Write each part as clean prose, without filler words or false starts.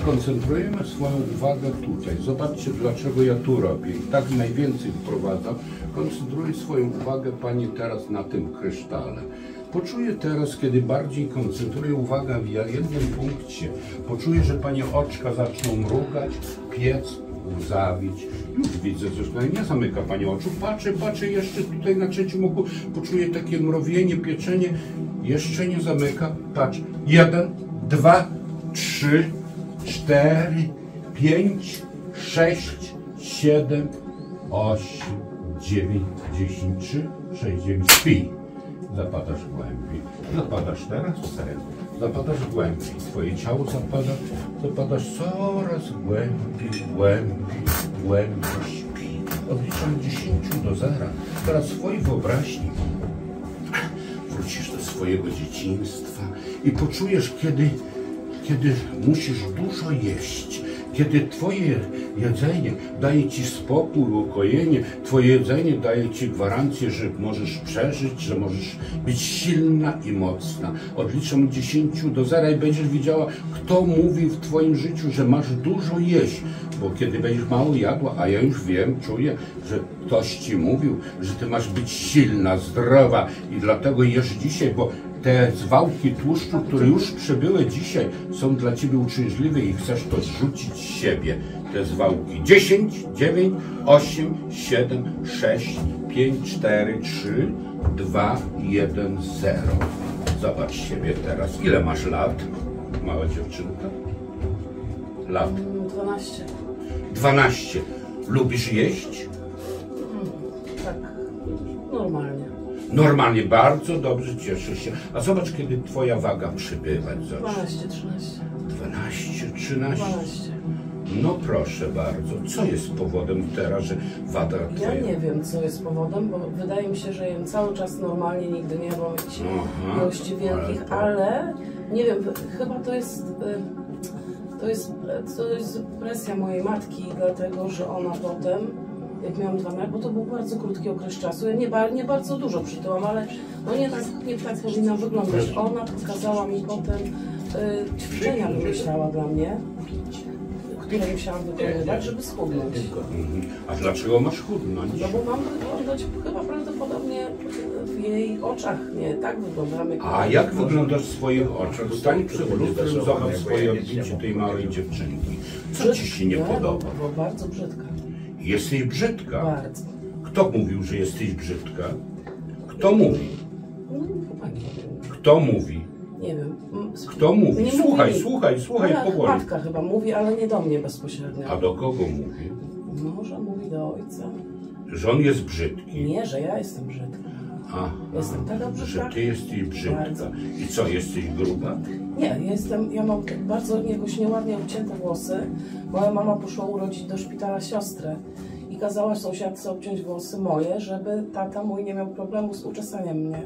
koncentrujemy swoją uwagę tutaj. Zobaczcie, dlaczego ja tu robię. I tak najwięcej wprowadzam. Koncentruję swoją uwagę, Pani, teraz na tym krysztale. Poczuję teraz, kiedy bardziej koncentruję uwagę w jednym punkcie, poczuję, że Pani oczka zaczną mrugać, piec, łzawić. Już widzę zresztą, nie zamyka Pani oczu, patrzę jeszcze tutaj na trzecim oku, poczuję takie mrowienie, pieczenie, jeszcze nie zamyka, patrz, 1, 2, 3, 4, 5, 6, 7, 8, 9, 10, 3, 6, 9, śpi. Zapadasz głębiej. Zapadasz teraz w sen. Zapadasz głębiej. Twoje ciało zapada. Zapadasz coraz głębiej, głębiej, śpi. Odliczam 10 do 0. Teraz w swojej wyobraźni wrócisz do swojego dzieciństwa i poczujesz, kiedy musisz dużo jeść, kiedy Twoje jedzenie daje Ci spokój, ukojenie, Twoje jedzenie daje Ci gwarancję, że możesz przeżyć, że możesz być silna i mocna. Odliczam 10 do 0 i będziesz widziała, kto mówił w Twoim życiu, że masz dużo jeść. Bo kiedy będziesz mało jadła, a ja już wiem, czuję, że ktoś Ci mówił, że Ty masz być silna, zdrowa i dlatego jesz dzisiaj, bo te zwałki tłuszczu, które już przybyły dzisiaj, są dla Ciebie uciążliwe i chcesz to zrzucić z siebie. Te zwałki. 10, 9, 8, 7, 6, 5, 4, 3, 2, 1, 0. Zobacz siebie teraz. Ile masz lat, mała dziewczynka? Lat? 12. 12. Lubisz jeść? Tak, normalnie. Normalnie, bardzo dobrze, cieszę się. A zobacz, kiedy Twoja waga przybywać zacznie. 12, 13. 12, 13. 12. No proszę bardzo. Co jest powodem teraz, że waga Twoja... Ja nie wiem, co jest powodem, bo wydaje mi się, że jem cały czas normalnie, nigdy nie mam jakichś ilości wielkich, ale nie wiem, chyba to jest presja mojej matki, dlatego że ona potem, jak miałam 2 lata, bo to był bardzo krótki okres czasu, ja nie bardzo dużo przytyłam, ale no nie tak powinna wyglądać. Ona pokazała mi potem ćwiczenia, wymyślała dla mnie, które musiałam wykonywać, żeby schudnąć. A dlaczego masz chudnąć? No bo mam wyglądać chyba prawdopodobnie w jej oczach, nie tak wyglądam. A jak wyglądasz w swoich oczach? Stań przed lustrem, zobacz swoje odbicie tej małej dziewczynki. Co Ci się nie podoba? Bo bardzo brzydka. Jesteś brzydka. Bardzo. Kto mówił, że jesteś brzydka? Kto mówi? No chyba nie wiem. Kto mówi? Nie wiem. Kto mówi? Nie Słuchaj, powoli. Matka chyba mówi, ale nie do mnie bezpośrednio. A do kogo mówi? Może mówi do ojca. Że on jest brzydki. Nie, że ja jestem brzydka. Jestem taka brzydka. Że Ty jesteś brzydka. Bardzo. I co, jesteś gruba? Nie, ja mam bardzo jakoś nieładnie obcięte włosy. Moja mama poszła urodzić do szpitala siostrę i kazała sąsiadce obciąć włosy moje, żeby tata mój nie miał problemu z uczesaniem mnie.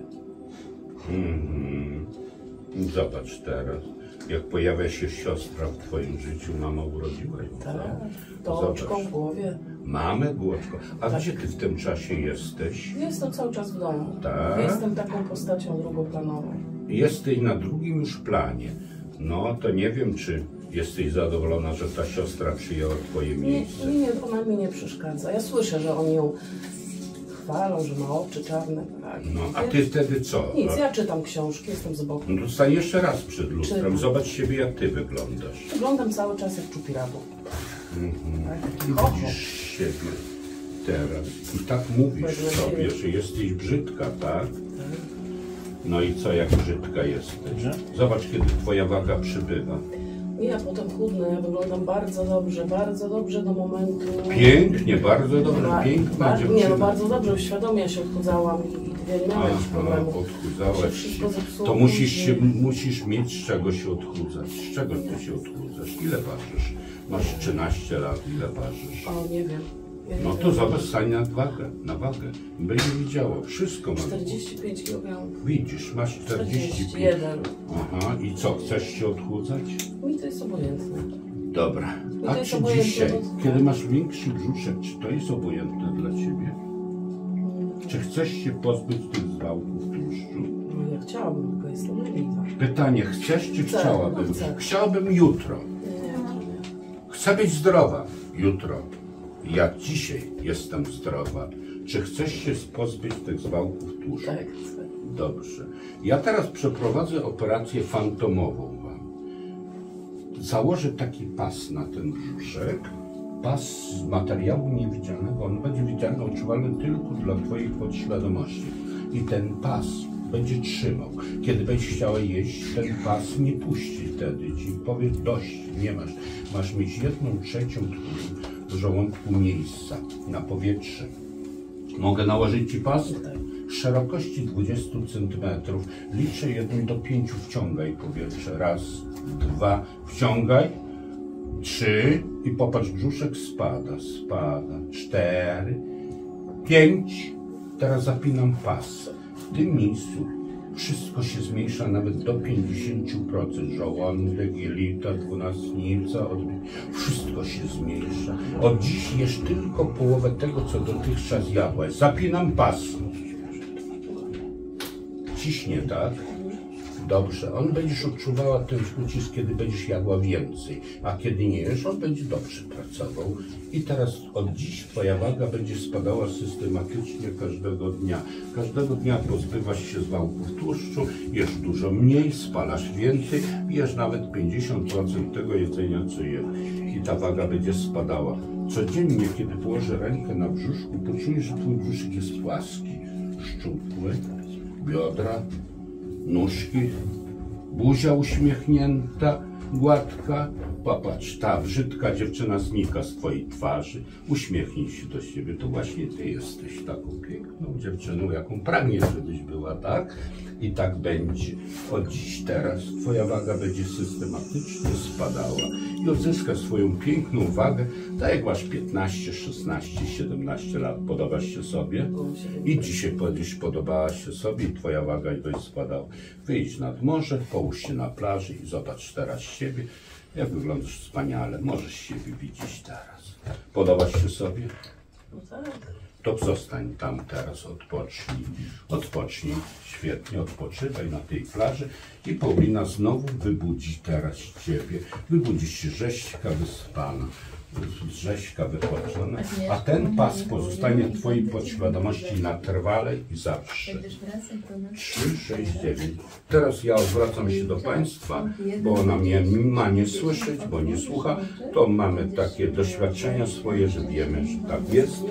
Zobacz teraz, jak pojawia się siostra w Twoim życiu, mama urodziła ją. Tak, to oczko w głowie. Mamy głoczko. A tak. Gdzie Ty w tym czasie jesteś? Jestem cały czas w domu. Tak. Jestem taką postacią drugoplanową. Jesteś na drugim już planie. No to nie wiem, czy jesteś zadowolona, że ta siostra przyjęła Twoje miejsce. Nie, ona mi nie przeszkadza. Ja słyszę, że oni ją chwalą, że ma oczy czarne. Tak. No, a Ty wtedy co? Nic, ja czytam książki, jestem z boku. No to stań jeszcze raz przed lustrem, Czytam. zobacz siebie, jak Ty wyglądasz. Wyglądam cały czas jak czupirabu. Tak? I widzisz siebie teraz i tak mówisz sobie, że jesteś brzydka, tak? No i co, jak brzydka jesteś? Zobacz, kiedy Twoja waga przybywa. Ja potem chudnę, ja wyglądam bardzo dobrze do momentu... Pięknie, bardzo dobrze, piękna dziewczyna. Nie, no bardzo dobrze, świadomie się odchudzałam i nie miałam jakichś problemów. Odchudzałaś się. To musisz mieć z czego się odchudzać. Z czego Ty się odchudzasz? Ile ważysz? Masz 13 lat, ile ważysz? O, nie wiem. No to zobacz, stań na wagę. Będzie widziało, wszystko ma. 45 kg. Widzisz, masz 45. 41. Aha, i co, chcesz się odchudzać? Mi to jest obojętne. Dobra. A czy dzisiaj, kiedy masz większy brzuszek, czy to jest obojętne dla Ciebie? Czy chcesz się pozbyć tych zwałków tłuszczu? No ja chciałabym, tylko jestem leniwa. Pytanie, chcesz czy Chcę, chciałabym? no chcę. Chciałabym jutro. Nie. Chcę być zdrowa jutro. Ja dzisiaj jestem zdrowa. Czy chcesz się pozbyć tych zwałków tłuszczu? Tak. Dobrze. Ja teraz przeprowadzę operację fantomową wam. Założę taki pas na ten brzuszek. Pas z materiału niewidzialnego. On będzie widzialny, odczuwalny tylko dla twoich podświadomości. I ten pas będzie trzymał. Kiedy będziesz chciała jeść, ten pas nie puści wtedy ci. Powie dość, nie masz. Masz mieć 1/3 tłuszczu w żołądku miejsca na powietrze. Mogę nałożyć ci pas? Szerokości 20 cm. Liczę 1 do 5, wciągaj powietrze. Raz, 2, wciągaj. 3 i popatrz, brzuszek spada, 4, 5. Teraz zapinam pas. W tym miejscu wszystko się zmniejsza nawet do 50%. Żołądek, jelita, dwunastnica, wszystko się zmniejsza. Od dziś jesz tylko połowę tego, co dotychczas jadłaś. Zapinam pas. Ciśnie, tak? Dobrze. On będziesz odczuwała ten ucisk, kiedy będziesz jadła więcej, a kiedy nie jesz, on będzie dobrze pracował. I teraz od dziś twoja waga będzie spadała systematycznie każdego dnia. Każdego dnia pozbywasz się zwałków tłuszczu, jesz dużo mniej, spalasz więcej, jesz nawet 50% tego jedzenia, co jesz. I ta waga będzie spadała. Codziennie, kiedy położę rękę na brzuszku, poczujesz, że twój brzuszek jest płaski, szczupły, biodra, nóżki, buzia uśmiechnięta, gładka. Popatrz, ta brzydka dziewczyna znika z twojej twarzy. Uśmiechnij się do siebie. To właśnie ty jesteś taką piękną dziewczyną, jaką pragniesz, żebyś była, tak? I tak będzie. Od dziś teraz twoja waga będzie systematycznie spadała i odzyskasz swoją piękną wagę, tak jak masz 15, 16, 17 lat. Podobasz się sobie? I dzisiaj będziesz podobała się sobie i twoja waga będzie spadała. Wyjdź nad morze, połóż się na plaży i zobacz teraz siebie. Jak wyglądasz wspaniale. Możesz siebie widzieć teraz. Podobasz się sobie? No tak. To zostań tam teraz, odpocznij. Odpocznij, świetnie, odpoczywaj na tej plaży i Paulina znowu wybudzi teraz ciebie. Wybudzisz się rzeźka wyspana, rzeźka wypoczona, a ten pas pozostanie w twojej podświadomości na trwale i zawsze. 3, 6, 9. Teraz ja odwracam się do Państwa, bo ona mnie ma nie słyszeć, bo nie słucha. To mamy takie doświadczenia swoje, że wiemy, że tak jest.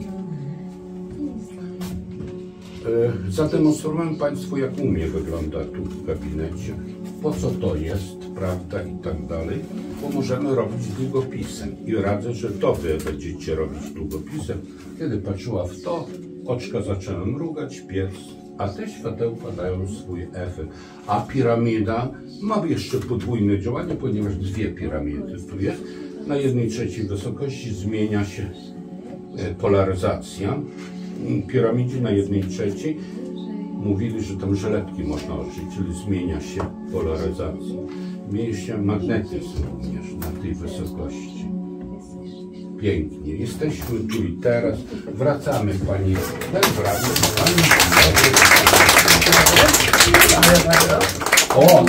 Zademonstrowałem Państwu, jak u mnie wygląda tu w gabinecie, po co to jest, prawda, i tak dalej, bo możemy robić długopisem i radzę, że to wy będziecie robić długopisem. Kiedy patrzyła w to, oczka zaczęły mrugać, biec, a te światełka dają swój efekt. A piramida ma jeszcze podwójne działanie, ponieważ dwie piramidy tu jest. Na 1/3 wysokości zmienia się polaryzacja. Piramidzi na 1/3 mówili, że tam żeletki można użyć, czyli zmienia się polaryzacja. Zmienia się magnetyzm również na tej wysokości. Pięknie. Jesteśmy tu i teraz. Wracamy Pani. O!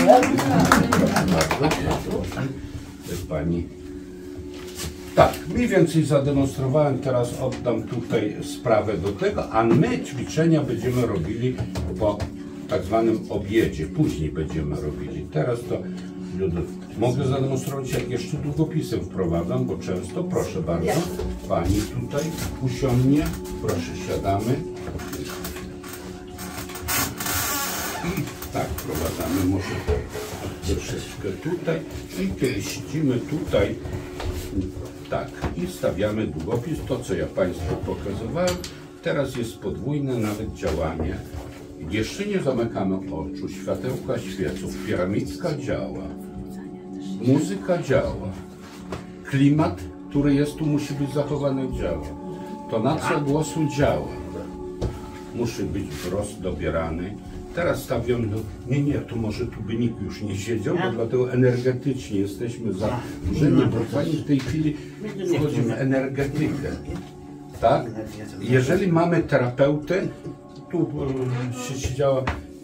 Pani. Tak, mniej więcej zademonstrowałem, teraz oddam tutaj sprawę do tego, a my ćwiczenia będziemy robili po tak zwanym obiedzie, później będziemy robili. Teraz to mogę zademonstrować, jak jeszcze długopisem wprowadzam, bo często, proszę bardzo, Pani tutaj usiądnie, proszę, siadamy. I tak wprowadzamy, może troszeczkę tutaj i kiedy siedzimy tutaj, tak, i stawiamy długopis, to co ja Państwu pokazywałem. Teraz jest podwójne nawet działanie. Jeszcze nie zamykamy oczu, światełka świecą, piramidka działa, muzyka działa, klimat, który jest tu, musi być zachowany, działa, tonacja głosu działa, musi być wzrost dobierany. Teraz stawiam, nie, to może tu by nikt już nie siedział, bo dlatego energetycznie jesteśmy zaburzeni, bo Pani w tej chwili wchodzi w energetykę, tak? Jeżeli mamy terapeutę, tu się siedziała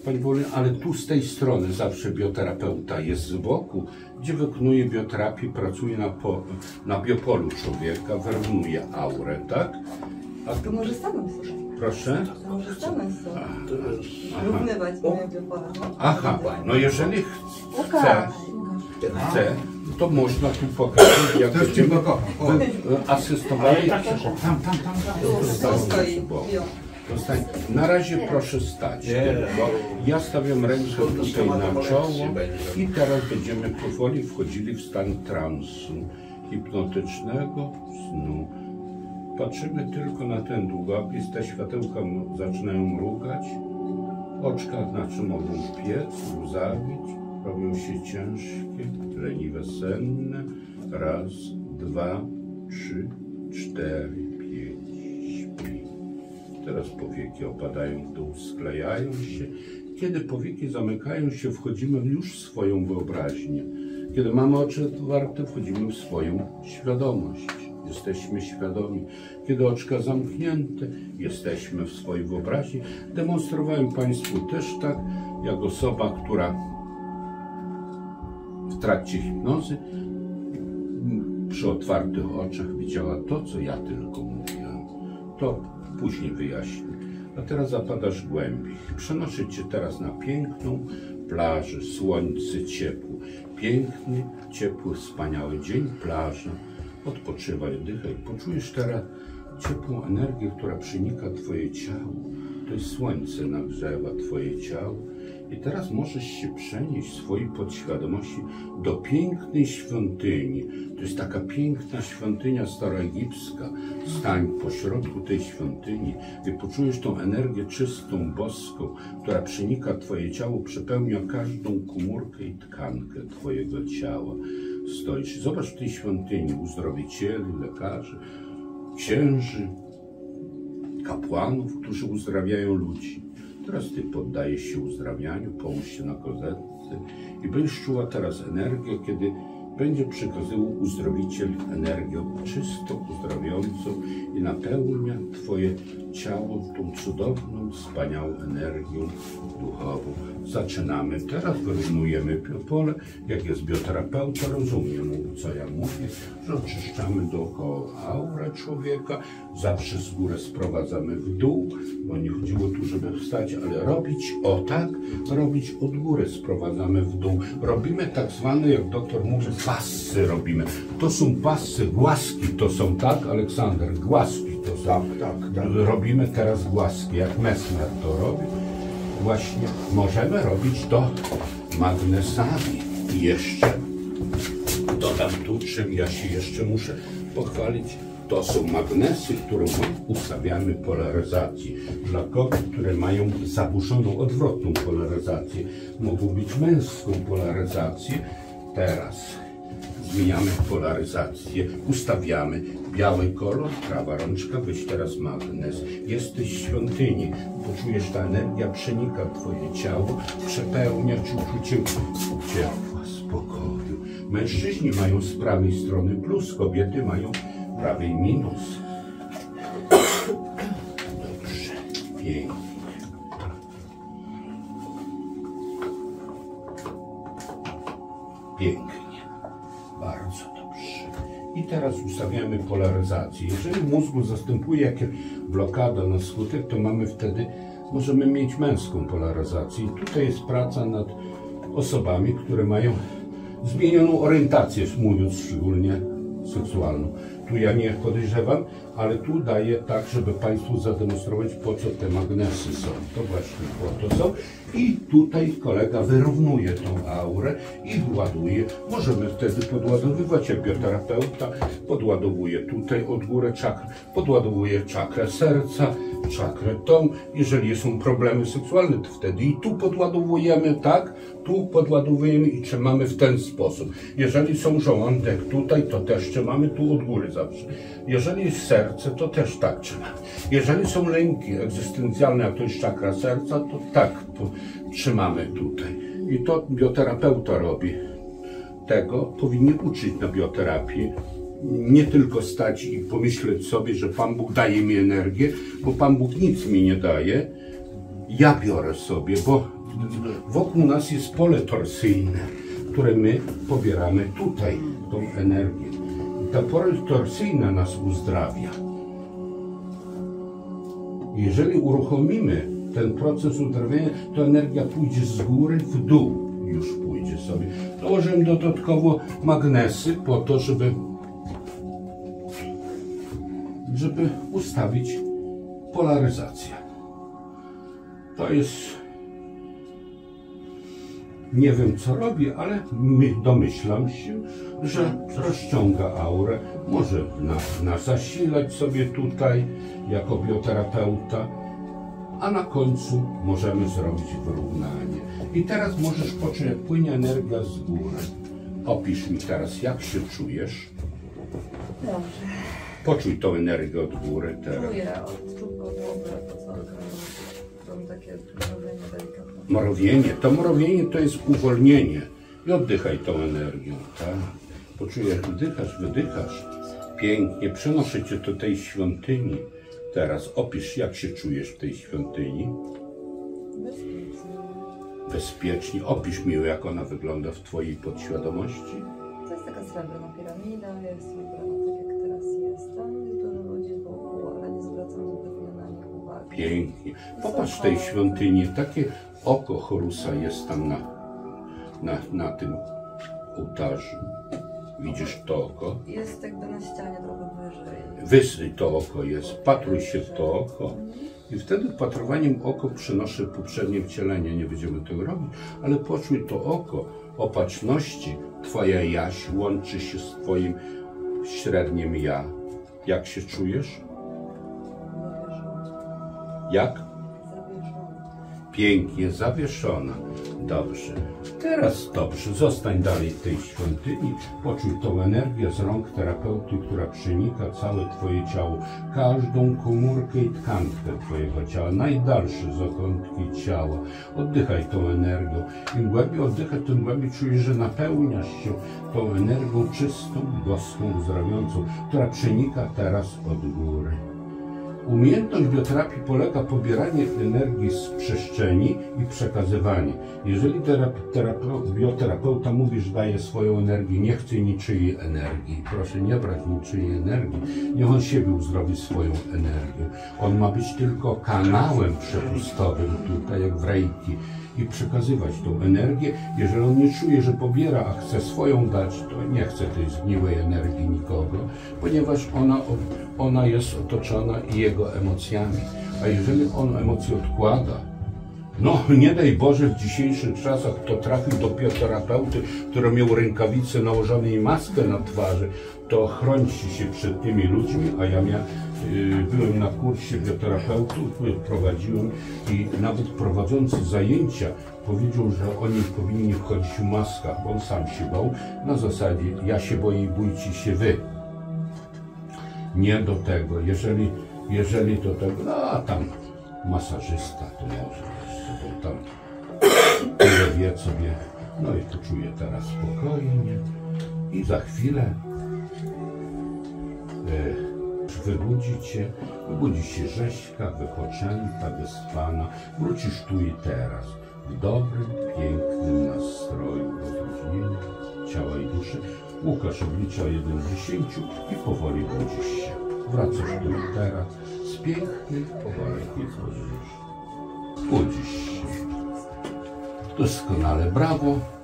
Pani Wolny, ale tu z tej strony zawsze bioterapeuta jest z boku, gdzie wykonuje bioterapię, pracuje na biopolu człowieka, wyrównuje aurę, tak? A To może stanąć sobie. proszę? To może stanąć sobie. Równywać moje biopola. Aha, no jeżeli chce, Pokaż. to można tu pokazać, jak będziemy asystowali. Tam. To stoi. Zostań. Na razie proszę stać, bo ja stawiam rękę tutaj na czoło i teraz będziemy powoli wchodzili w stan transu hipnotycznego snu. Patrzymy tylko na ten długopis, te światełka zaczynają mrugać, oczka znaczy mogą piec, łzawić, robią się ciężkie, leniwe, senne. Raz, dwa, trzy, cztery, pięć, śpi. Teraz powieki opadają w dół, sklejają się. Kiedy powieki zamykają się, wchodzimy już w swoją wyobraźnię. Kiedy mamy oczy otwarte, wchodzimy w swoją świadomość. Jesteśmy świadomi. Kiedy oczka zamknięte, jesteśmy w swojej wyobraźni. Demonstrowałem Państwu też tak, jak osoba, która w trakcie hipnozy przy otwartych oczach widziała to, co ja tylko mówiłem. To później wyjaśnię. A teraz zapadasz głębiej. Przenoszę Cię teraz na piękną plażę, słońce, ciepło. Piękny, ciepły, wspaniały dzień, plaża. Odpoczywaj, oddychaj. Poczujesz teraz ciepłą energię, która przenika Twoje ciało. To jest słońce, nagrzewa Twoje ciało. I teraz możesz się przenieść w swojej podświadomości do pięknej świątyni. To jest taka piękna świątynia staroegipska. Stań pośrodku tej świątyni i poczujesz tą energię czystą, boską, która przenika Twoje ciało, przepełnia każdą komórkę i tkankę Twojego ciała. Stoisz. Zobacz w tej świątyni uzdrowicieli, lekarzy, księży, kapłanów, którzy uzdrawiają ludzi. Teraz Ty poddajesz się uzdrawianiu, połóż się na kozetce i będziesz czuła teraz energię, kiedy będzie przekazywał uzdrowiciel energię czystą, uzdrawiającą i napełnia Twoje ciało tą cudowną, wspaniałą energią duchową. Zaczynamy. Teraz wyrównujemy biopole. Jak jest bioterapeuta, rozumie, co ja mówię, że oczyszczamy dookoła aurę człowieka. Zawsze z góry sprowadzamy w dół, bo nie chodziło tu, żeby wstać, ale robić o tak, robić od góry sprowadzamy w dół. Robimy tak zwane, jak doktor mówi, passy robimy. To są passy, głaski to są, tak, Aleksander? Głaski to są. Tak. Robimy teraz głaski, jak Messmer to robi. Właśnie możemy robić to magnesami. I jeszcze dodam tu, czym ja się jeszcze muszę pochwalić. To są magnesy, które ustawiamy polaryzacji. Dla kobiet, które mają zaburzoną, odwrotną polaryzację. Mogą być męską polaryzację. Teraz zmieniamy polaryzację, ustawiamy biały kolor, prawa rączka, weź teraz magnes. Jesteś w świątyni, poczujesz, ta energia przenika Twoje ciało, przepełnia Cię uczuciem ciepła, spokoju. Mężczyźni mają z prawej strony plus, kobiety mają prawej minus. Dobrze, pięknie. Pięknie. Bardzo dobrze. I teraz ustawiamy polaryzację. Jeżeli w mózgu zastępuje jakaś blokada na skutek, to mamy wtedy, możemy mieć męską polaryzację. I tutaj jest praca nad osobami, które mają zmienioną orientację, mówiąc szczególnie seksualną. Tu ja nie podejrzewam, ale tu daję tak, żeby Państwu zademonstrować, po co te magnesy są. To właśnie po to są. I tutaj kolega wyrównuje tą aurę i właduje. Możemy wtedy podładowywać, jak bioterapeuta podładowuje tutaj od góry czakrę, podładowuje czakrę serca, czakrę tą. Jeżeli są problemy seksualne, to wtedy i tu podładowujemy, tak? Tu podładowujemy i trzymamy w ten sposób. Jeżeli są żołądek tutaj, to też trzymamy tu od góry zawsze. Jeżeli jest serce, to też tak trzymamy. Jeżeli są lęki egzystencjalne, jak to jest czakra serca, to tak trzymamy tutaj. I to bioterapeuta robi. Tego powinien uczyć na bioterapii. Nie tylko stać i pomyśleć sobie, że Pan Bóg daje mi energię, bo Pan Bóg nic mi nie daje. Ja biorę sobie, bo wokół nas jest pole torsyjne, które my pobieramy tutaj, tą energię. I ta pole torsyjna nas uzdrawia. Jeżeli uruchomimy ten proces uzdrawiania, to energia pójdzie z góry w dół, już pójdzie sobie. Dołożyłem dodatkowo magnesy po to, żeby ustawić polaryzację. To jest, nie wiem co robi, ale domyślam się, że rozciąga aurę, może zasilać sobie tutaj jako bioterapeuta, a na końcu możemy zrobić wyrównanie. I teraz możesz poczuć, jak płynie energia z góry. Opisz mi teraz, jak się czujesz. Dobrze. Poczuj tą energię od góry teraz. Czuję od czubka głowy, mam takie mrowienie delikatne. Mrowienie. To mrowienie to jest uwolnienie. I oddychaj tą energią, tak? Poczuj, jak wdychasz, wydychasz. Pięknie. Przenoszę cię do tej świątyni. Teraz opisz, jak się czujesz w tej świątyni. Bezpiecznie. Bezpiecznie. Opisz mi, jak ona wygląda w twojej podświadomości. To jest taka srebrna piramida, jest ubrana tak jak teraz jestem. Jest dużo ludzi wokół, ale nie zwracam zupełnie na nich uwagi. Pięknie. Popatrz w tej świątyni. Takie oko Horusa jest tam na tym ołtarzu. Widzisz to oko? Jest jakby na ścianie trochę wyżej. Wysyj to oko jest, patruj się w to oko. I wtedy patrowaniem oko przynoszę poprzednie wcielenie. Nie będziemy tego robić, ale poczuj to oko opatrzności. Twoja jaś łączy się z twoim średnim ja. Jak się czujesz? Zawieszona. Jak? Zawieszona. Pięknie zawieszona. Dobrze. Teraz dobrze. Zostań dalej w tej świątyni. Poczuj tą energię z rąk terapeuty, która przenika całe twoje ciało. Każdą komórkę i tkankę twojego ciała. Najdalsze zakątki ciała. Oddychaj tą energią. Im głębiej oddychasz, tym głębiej czujesz, że napełniasz się tą energią czystą, boską, uzdrawiającą, która przenika teraz od góry. Umiejętność bioterapii polega pobieranie energii z przestrzeni i przekazywanie. Jeżeli bioterapeuta mówi, że daje swoją energię, nie chce niczyjej energii. Proszę nie brać niczyjej energii. Niech on siebie uzdrowi swoją energią. On ma być tylko kanałem przepustowym, tutaj jak w Reiki, i przekazywać tą energię. Jeżeli on nie czuje, że pobiera, a chce swoją dać, to nie chce tej zgniłej energii nikogo, ponieważ ona jest otoczona jego emocjami. A jeżeli on emocje odkłada, no nie daj Boże w dzisiejszych czasach, kto trafił do bioterapeuty, który miał rękawice nałożone i maskę na twarzy, to chrońcie się przed tymi ludźmi, a ja byłem na kursie bioterapeutów, prowadziłem i nawet prowadzący zajęcia powiedział, że oni powinni wchodzić w maskach, bo on sam się bał, na zasadzie ja się boję i bójcie się wy. Nie do tego, jeżeli do tego, no a tam masażysta to może jeszcze, bo tam tyle wie sobie, no i to czuję teraz spokojnie i za chwilę wybudzi się Rześka, wypoczęta, wyspana, wrócisz tu i teraz, w dobrym, pięknym nastroju rozluźnienia ciała i duszy. Łukasz oblicza 1 do 10 i powoli budzisz się. Wracasz tu i teraz, z pięknej powolnej budzisz się. Doskonale, brawo.